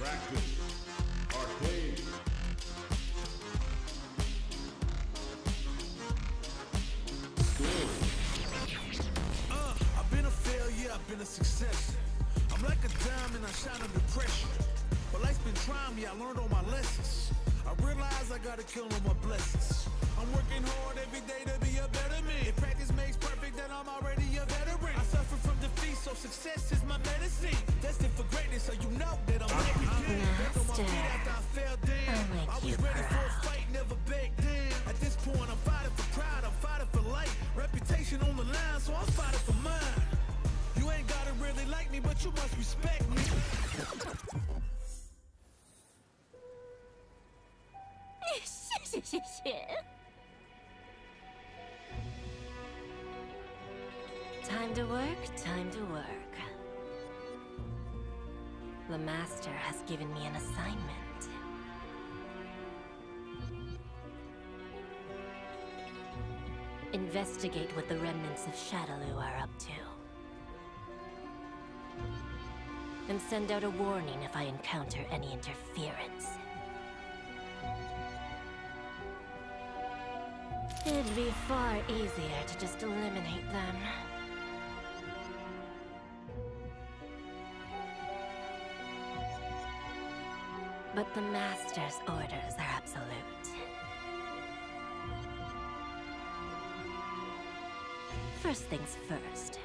Practice. Arcade. I've been a failure, I've been a success. I'm like a diamond, I shine under pressure. But life's been trying me, I learned all my lessons. I realize I gotta kill all my blessings. I'm working hard every day to be a better man. If practice makes perfect, then I'm already a veteran. I suffer from defeat, so success is my medicine. Destined for greatness, so you know that I'm ready. Back on my feet after I fell down. I was ready for a fight, never backed down. At this point, I'm fighting for pride, I'm fighting for life. Reputation on the line, so I'm fighting for mine. You ain't gotta really like me, but you must respect me. Time to work, time to work. The master has given me an assignment. Investigate what the remnants of Shadaloo are up to. And send out a warning if I encounter any interference. It'd be far easier to just eliminate them. But the Master's orders are absolute. First things first.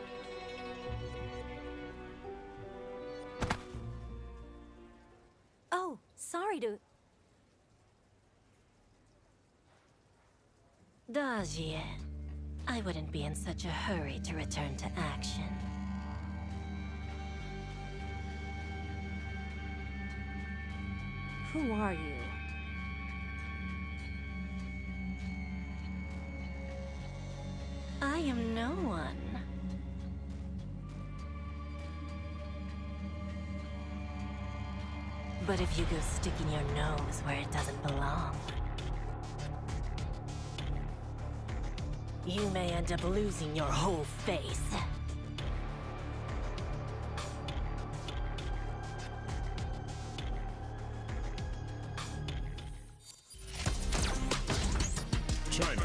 Oh, sorry to... Dajie, I wouldn't be in such a hurry to return to action. Who are you? I am no one. But if you go sticking your nose where it doesn't belong, you may end up losing your whole face. China.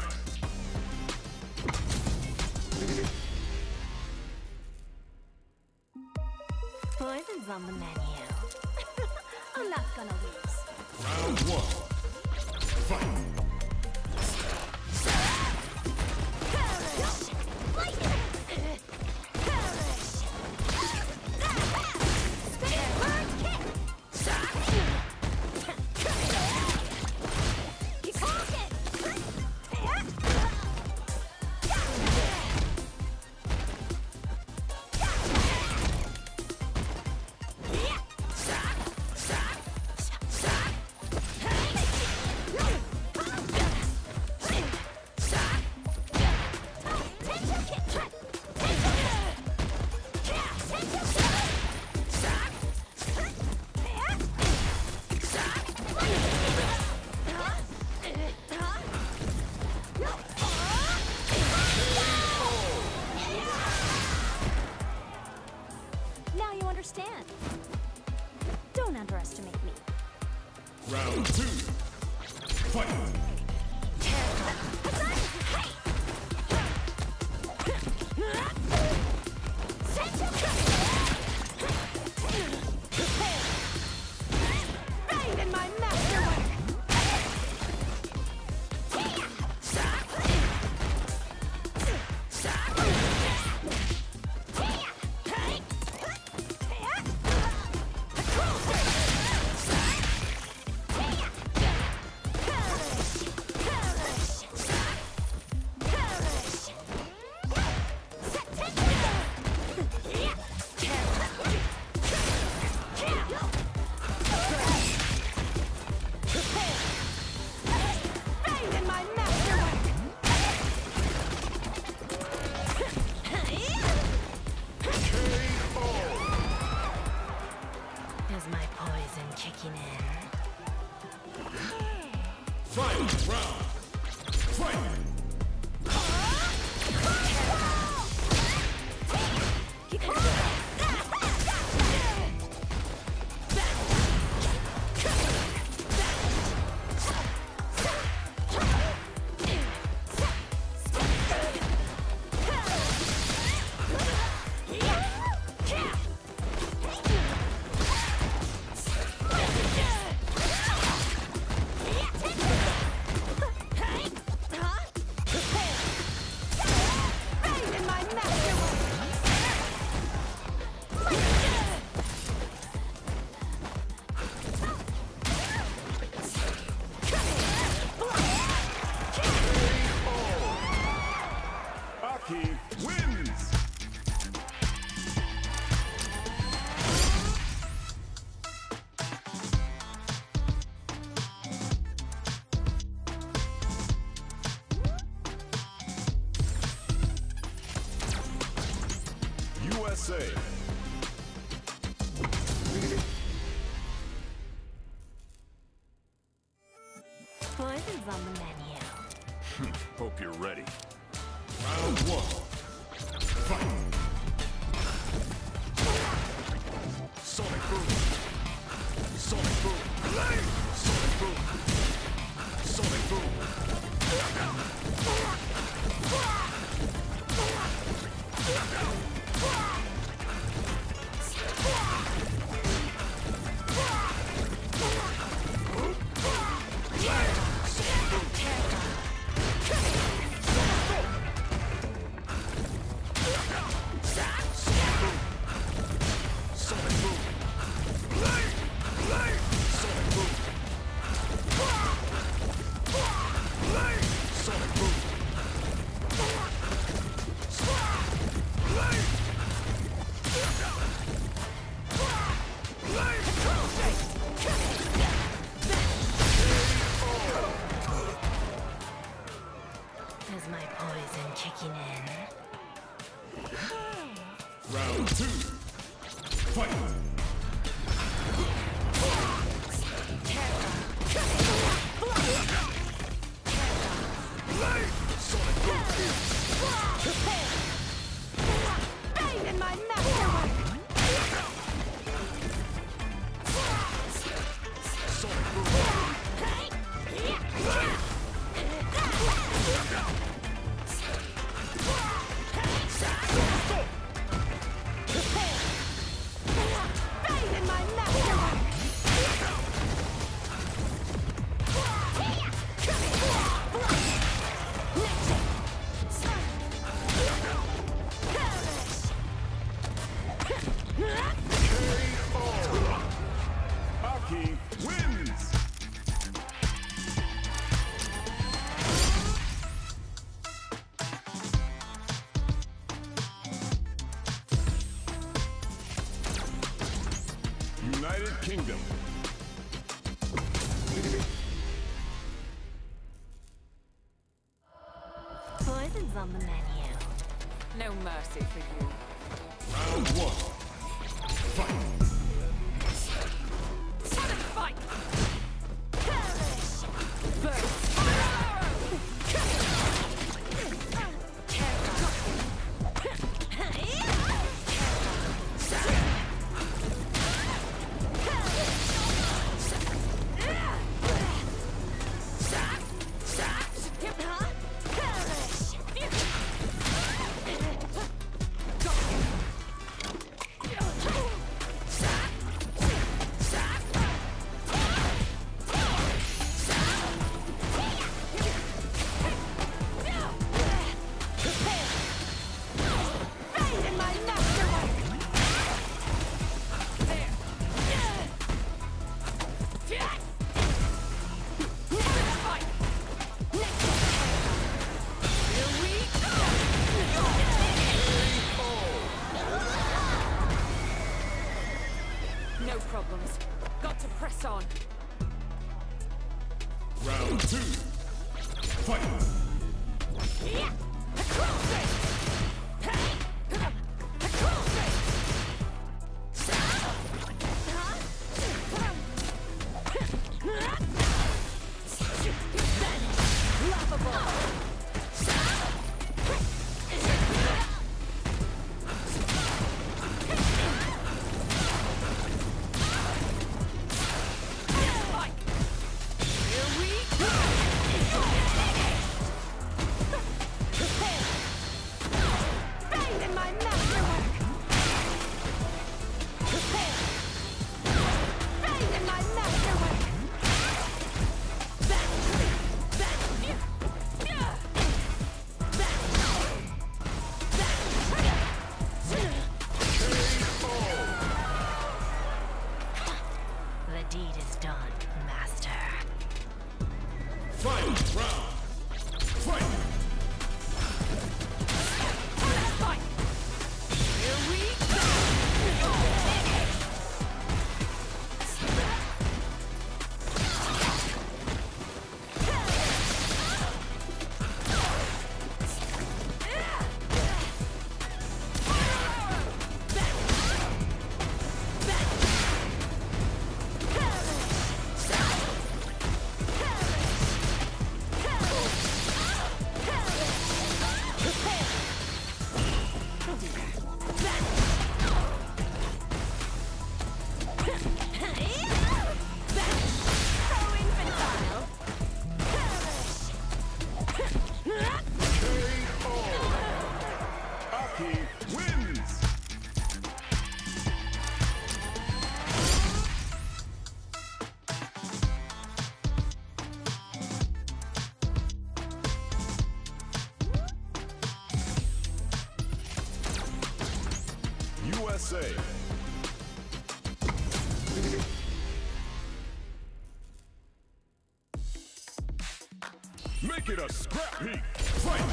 Poison's on the menu. I'm not gonna lose. Round one. Fight. Now you understand. Don't underestimate me. Round two. Fight. Bathe in my masterwork! Is my poison kicking in? Final round. Fight. say? Poison's on the menu. Hope you're ready. Round one. Fight! Sonic boom! Sonic boom! Sonic boom! Sonic boom! Is my poison kicking in? Round two. Fight! Bang in my masterwork! Bang in my masterwork! Aki wins! United Kingdom. Poison's on the menu. No mercy for you. Round one. Fight! Sonic fight! Burst! Bang in my masterwork! No problems. Got to press on. Round two. Fight! Make it a scrap heap. Fight!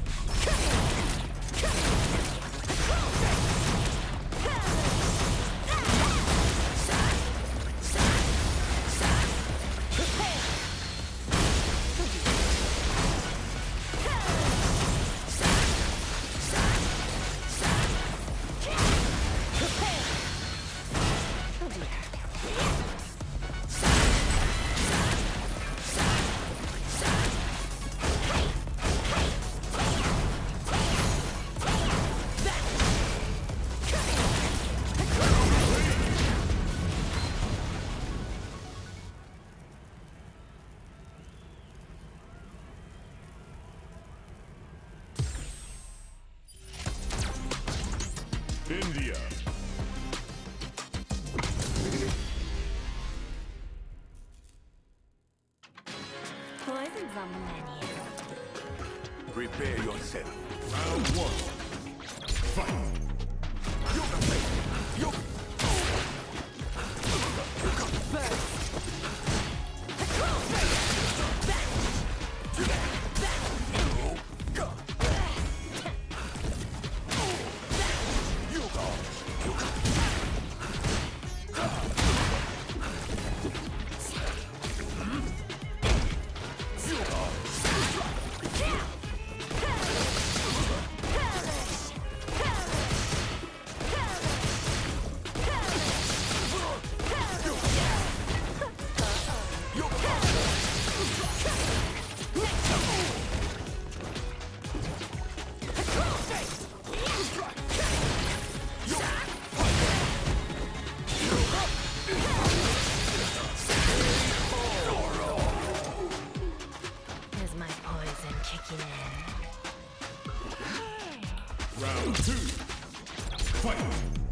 India. Poison's on the menu. Prepare yourself. Round one. Fight! Is my poison kicking in? Round two. Fight!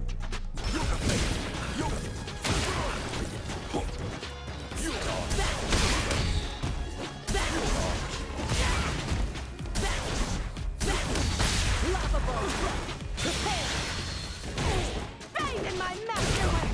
Fade in my masterwork!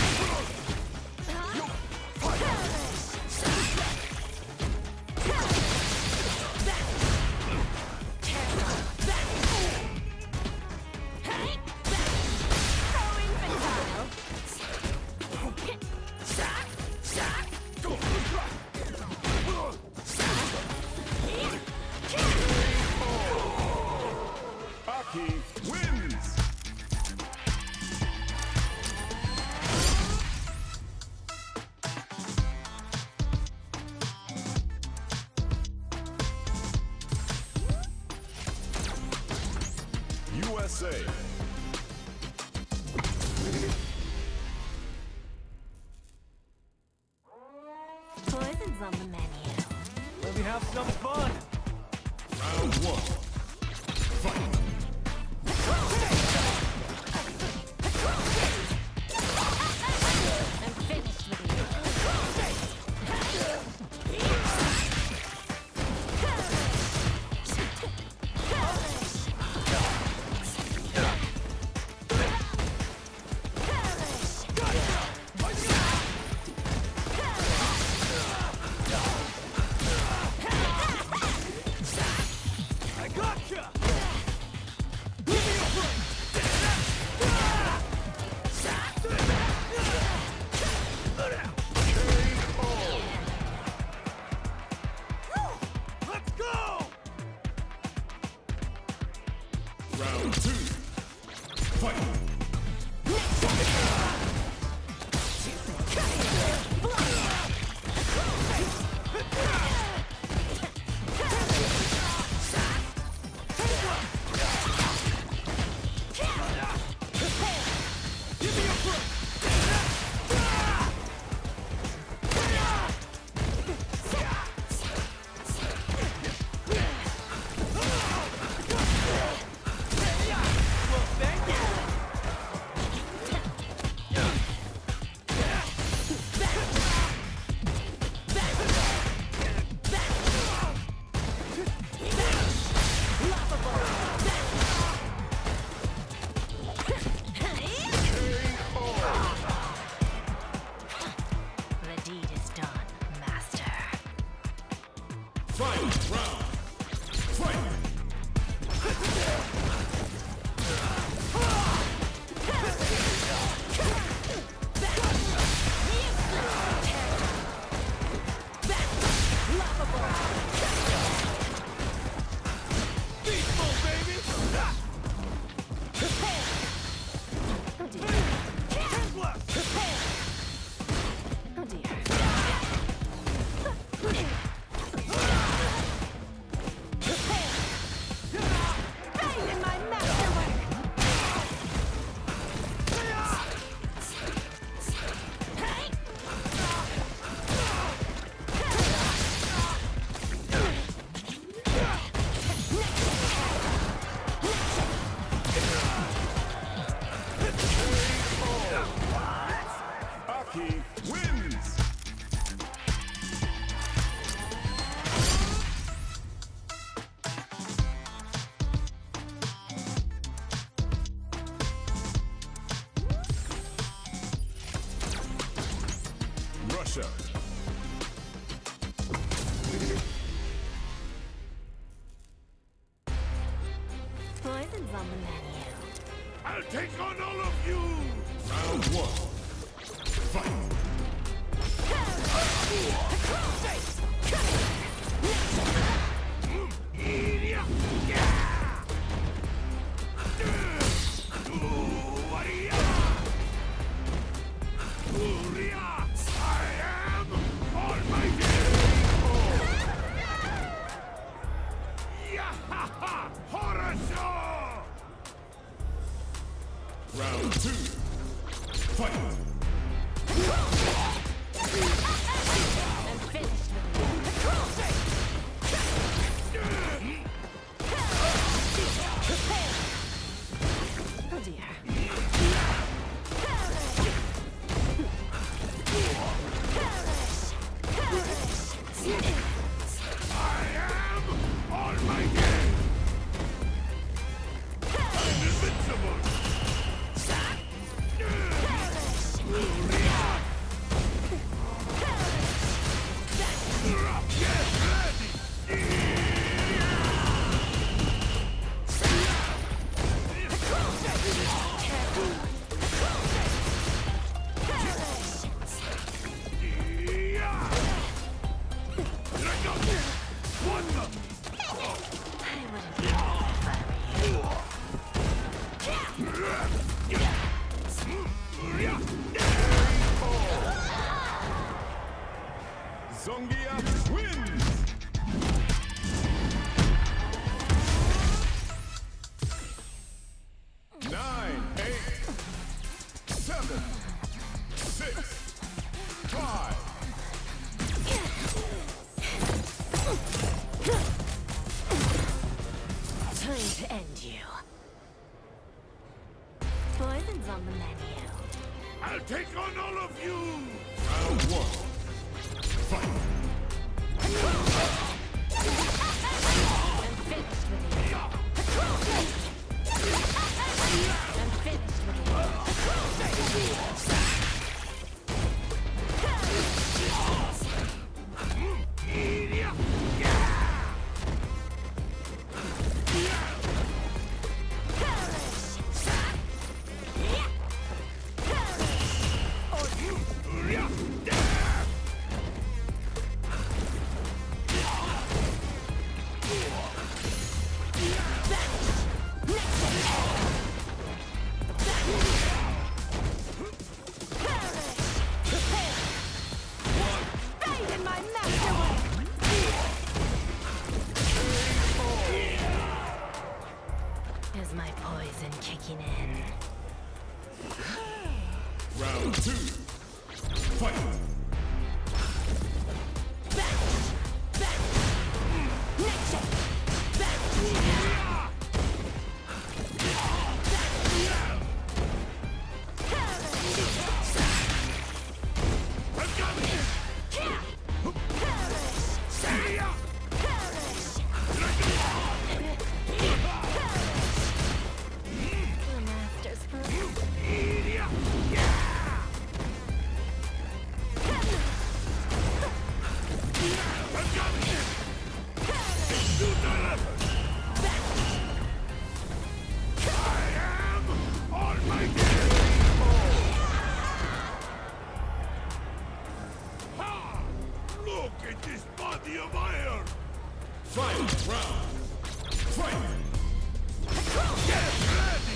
Aki wins! USA. Poison's on the menu. Let me have some fun. Round one. Fight! I'm finished with you. I gotcha! structure. Poison's on the menu. I'll take on all of you! Round one. Fight. Round two. Fight. I'm finished with you. Oh dear. Zongia wins! Nine, 8, 7, 6, 5. Time to end you. Poison's on the menu. I'll take on all of you! Round one. Fight. I'm finished with you. I'm finished with Fade in my masterwork! Is my poison kicking in? Round two. Fight. The master's proof. Look at this body of iron! Final round. Fight. Get ready!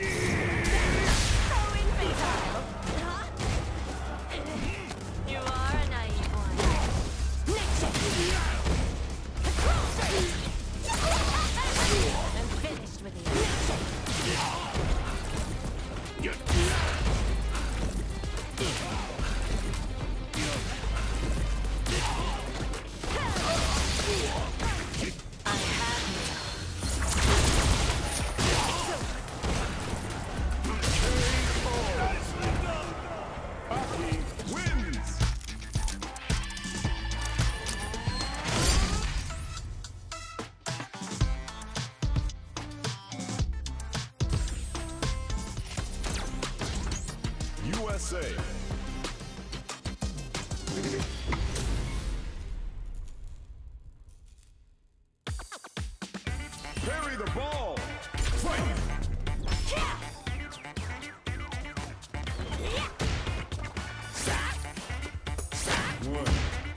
So infantile. Huh? You are a naive one. I'm finished with you. I have Aki wins! USA. Parry the ball. Fight. One.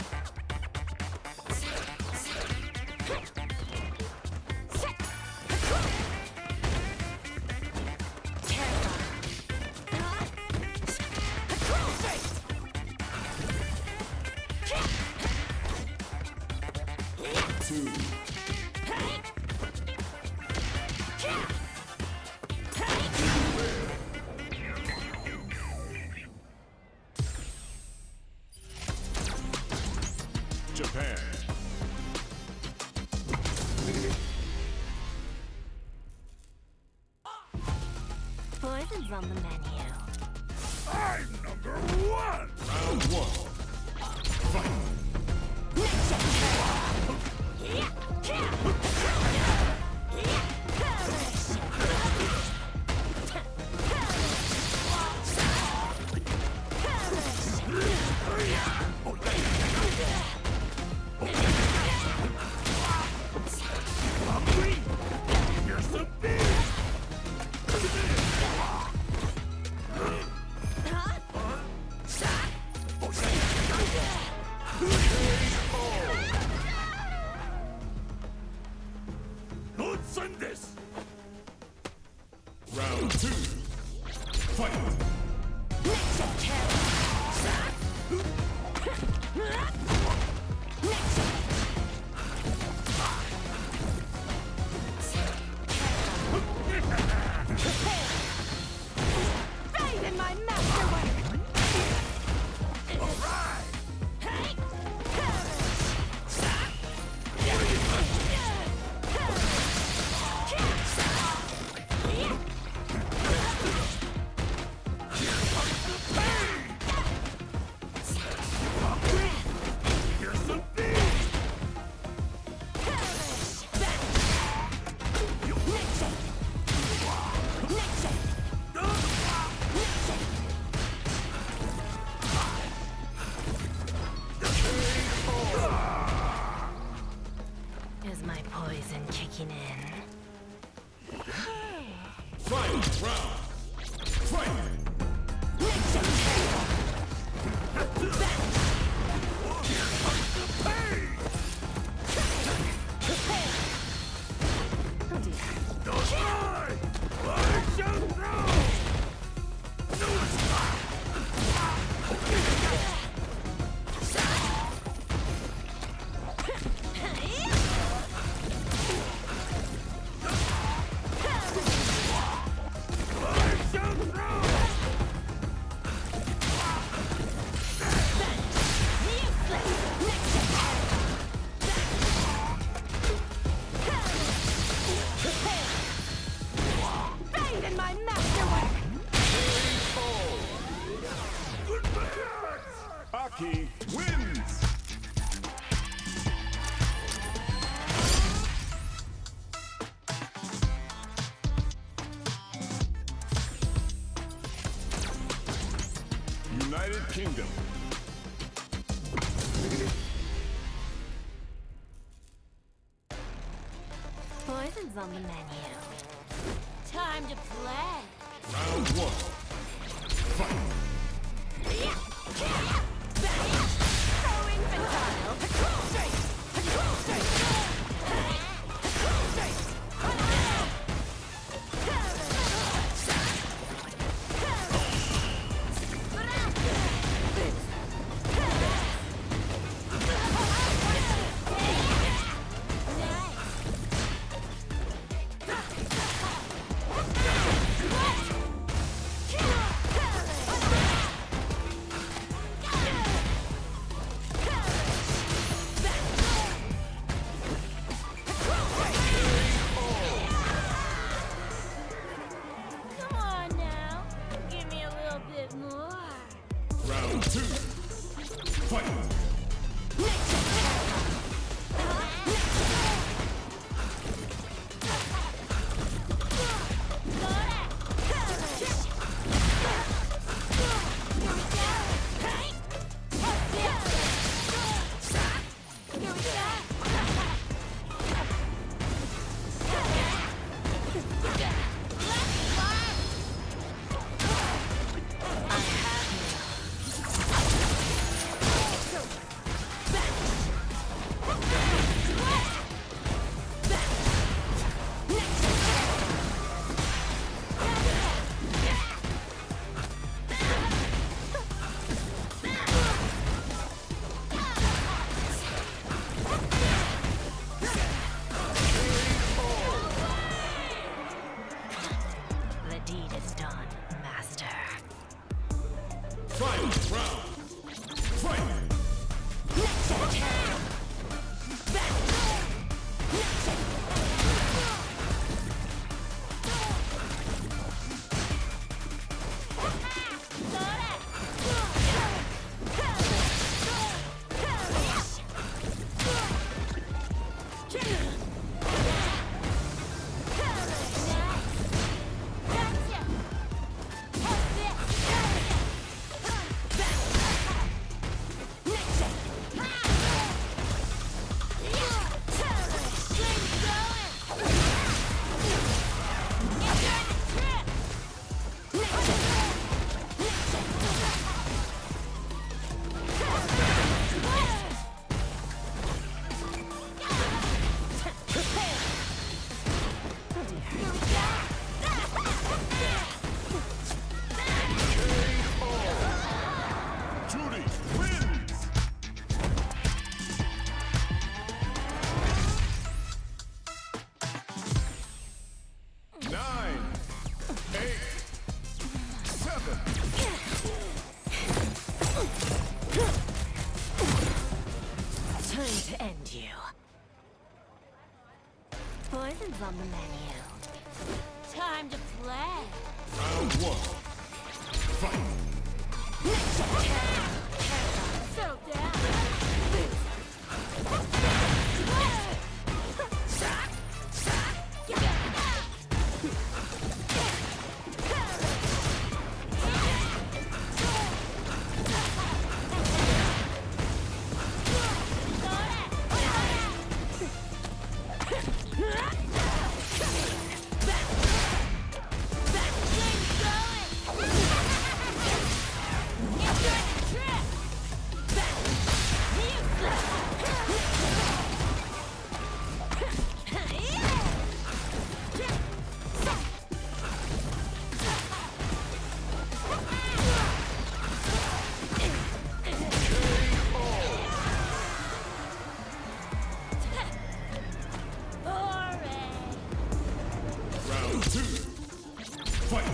Two. Japan. Poison's on the menu. I'm number one! Round one. Fight. Here's some beer! Don't send this! Round two. Fight. Fade in my masterwork! Here's some beer! Is my poison kicking in? Final round. Fight. Oh dear. Don't lie! I shall throw! I shall throw! Fade in my masterwork! Aki wins. United Kingdom. Poison's on the menu. Time to play! Round one. Fight. So infantile! Control straight! Control straight! Control straight! Come on now, give me a little bit more. Round two. Fight. Final round. Fight! Judy wins! 9, 8, 7. Time to end you. Poison's on the menu. Time to play. Round 1. Fight! Settle down. Round 2. Fight!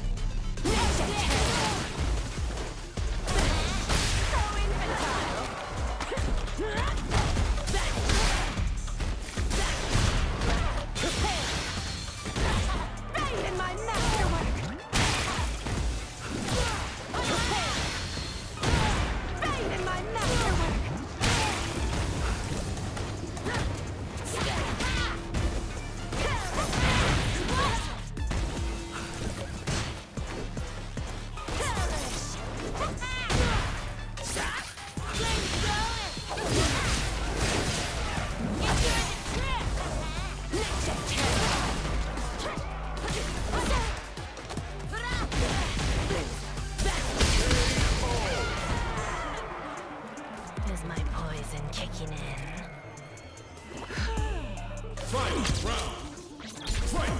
Is my poison kicking in? Final round. Fight!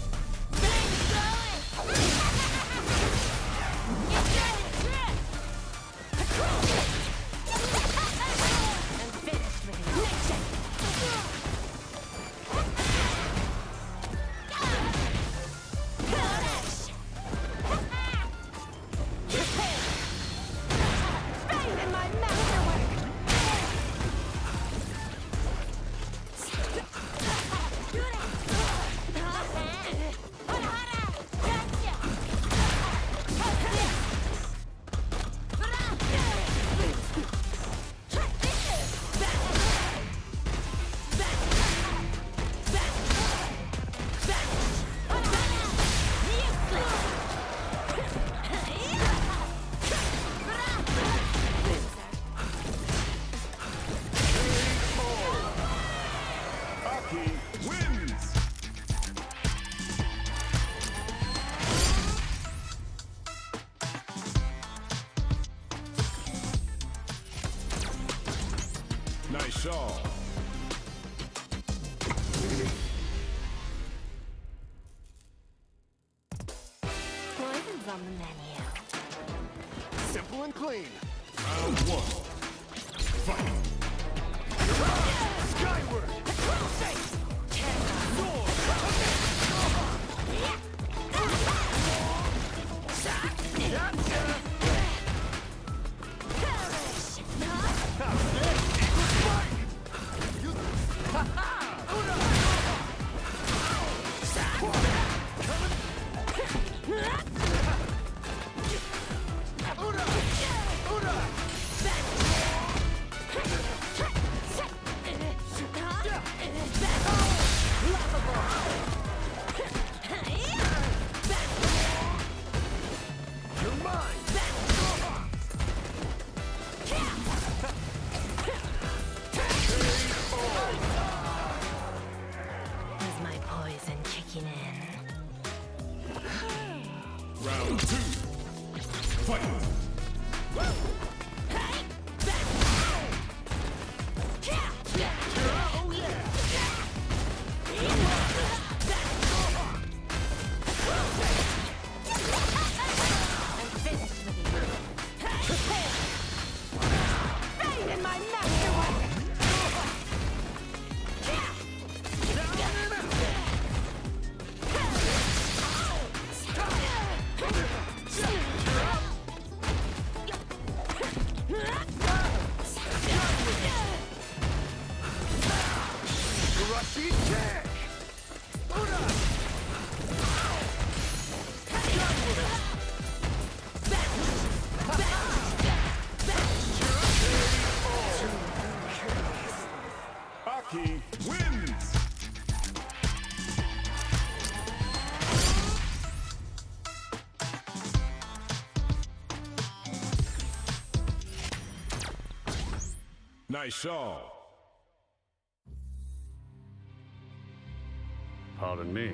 I'm finished with you. Aki wins! Nice shot. Poison's on the menu. Simple and clean. Round 1. Fight! Skyward! Gotcha! Aki wins! Nice shawl. Pardon me.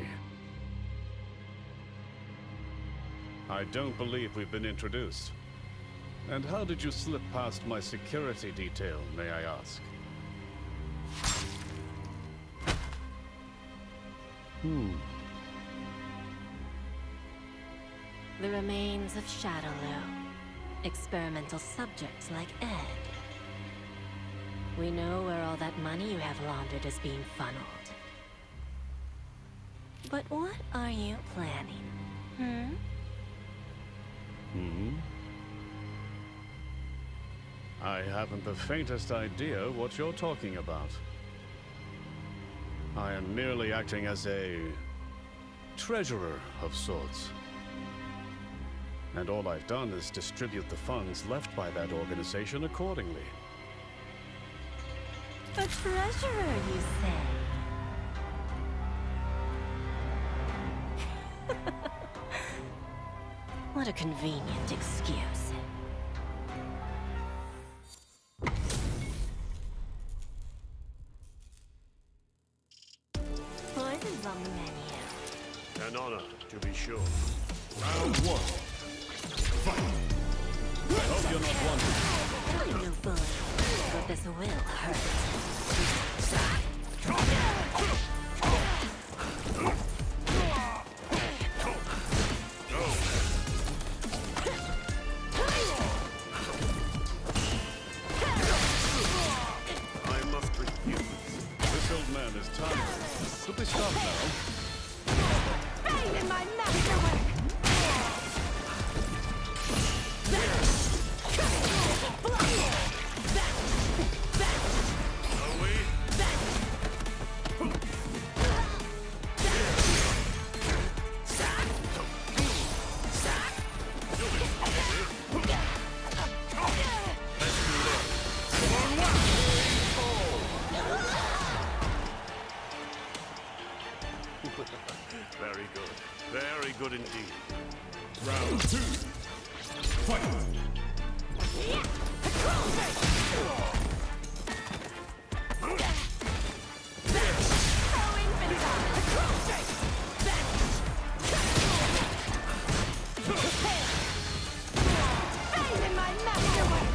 I don't believe we've been introduced. And how did you slip past my security detail, may I ask? The remains of Shadowloo. Experimental subjects like Ed. We know where all that money you have laundered is being funneled. But what are you planning? I haven't the faintest idea what you're talking about. I am merely acting as a treasurer of sorts. And all I've done is distribute the funds left by that organization accordingly. A treasurer, you say? What a convenient excuse. Poison's on the menu. An honor, to be sure. Round one. Fight! I hope you're not wanted. I'm no bully, but this will hurt. I must refuse. This old man is tired. Could we stop now? Bang in my masterwork! Are we? Very good. Very good indeed. Round two. Fight! Bang in my masterwork!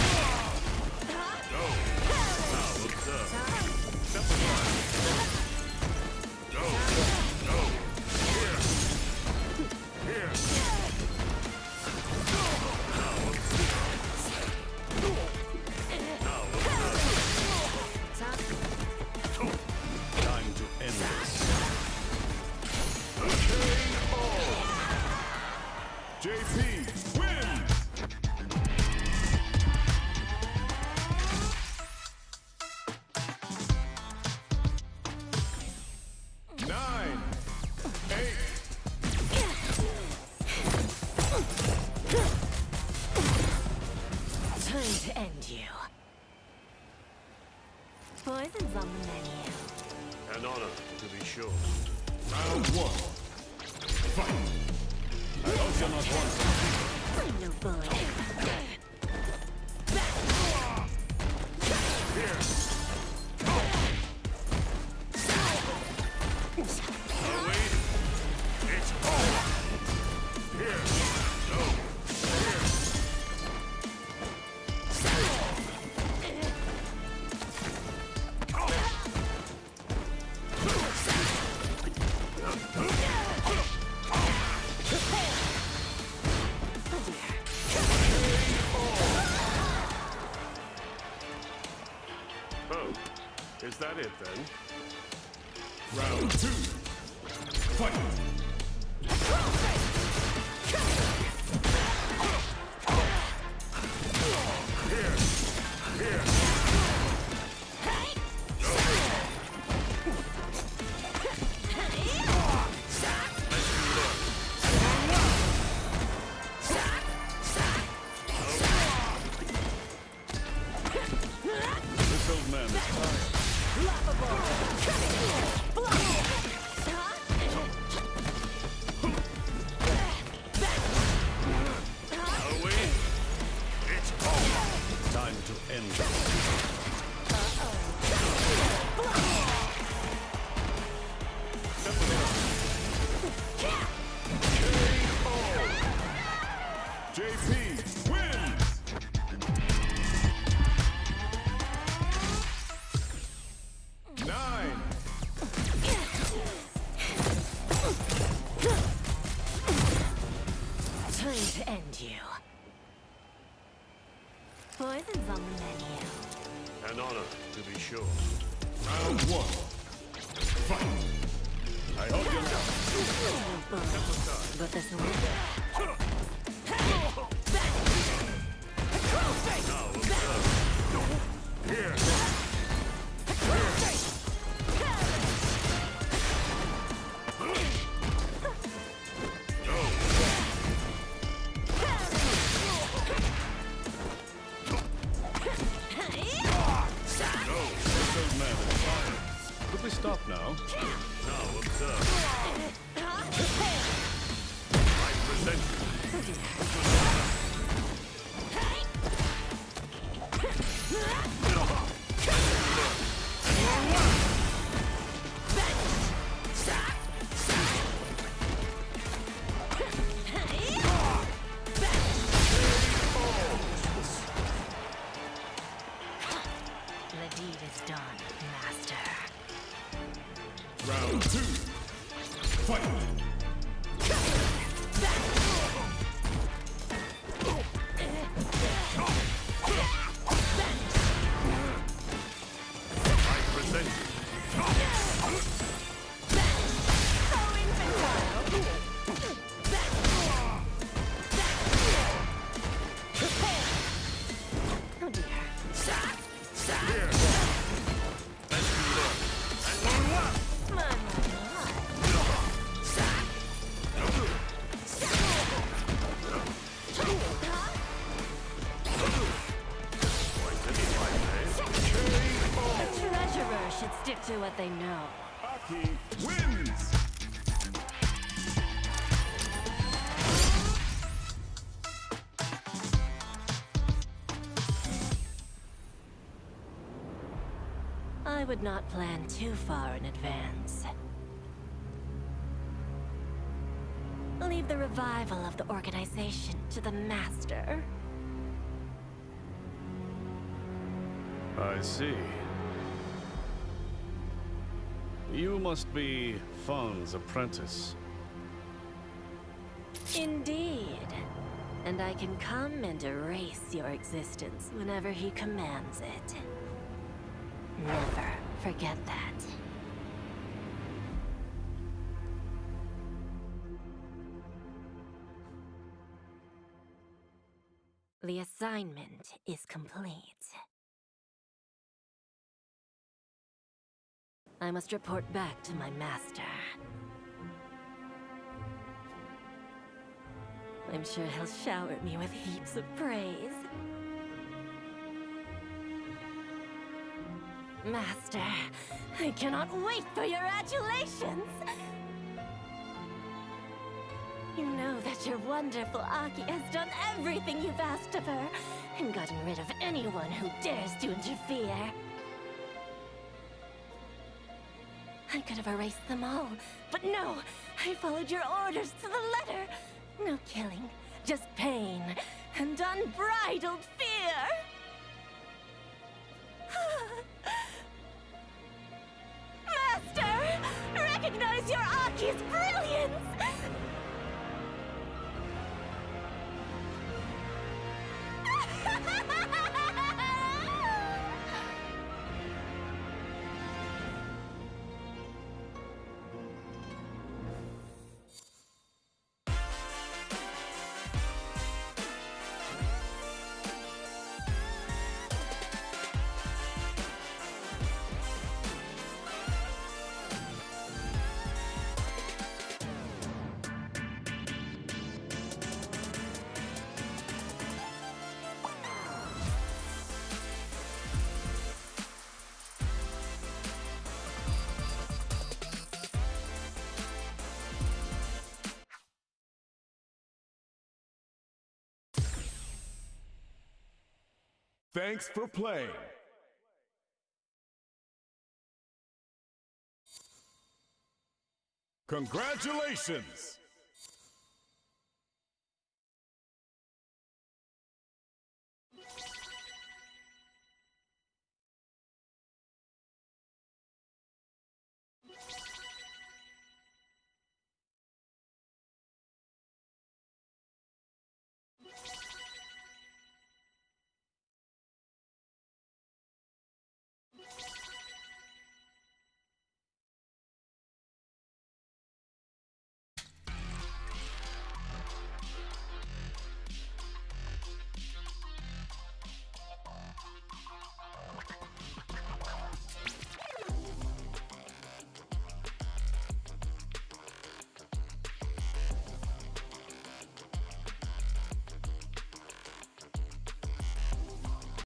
Now, observe. Step aside. Go. Go. Here. Here. Now, observe. Now, observe. Time to end this. JP wins! Nine, 8. Time to end you. Poison's on the menu. An honor, to be sure. Round one. Fight! I hope you're not wanted. I'm no bully. Are we? It's over. Here. No. Here. Is that it then? Round 2. Fight! This old man is tired. Are we? It's over. Time to end this. JP wins! Nine. Time to end you. Poison's on the menu. An honor, to be sure. Round 1. Fight! I hope you know. But this will Now observe. Here. This old man is tired. Could we stop now? Now observe. I present you. The deed is done, Master. Round 2. Fight! I present you. Oh dear. Here. Let's learn. And learn what? My. The treasurer should stick to what they know. Aki wins! I would not plan too far in advance. Leave the revival of the organization to the Master. I see. You must be Fahn's apprentice. Indeed. And I can come and erase your existence whenever he commands it. Never forget that. The assignment is complete. I must report back to my master. I'm sure he'll shower me with heaps of praise. Master, I cannot wait for your adulations! You know that your wonderful Aki has done everything you've asked of her, and gotten rid of anyone who dares to interfere. I could have erased them all, but no! I followed your orders to the letter! No killing, just pain, and unbridled fear! Master! Recognize your Aki's brilliance! Thanks for playing. Congratulations!